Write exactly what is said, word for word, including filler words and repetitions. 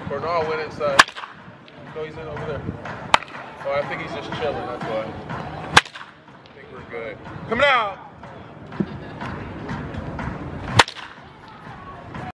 Bernard went inside. No, he's in over there. Oh, I think he's just chilling, that's why. I think we're good. Coming out!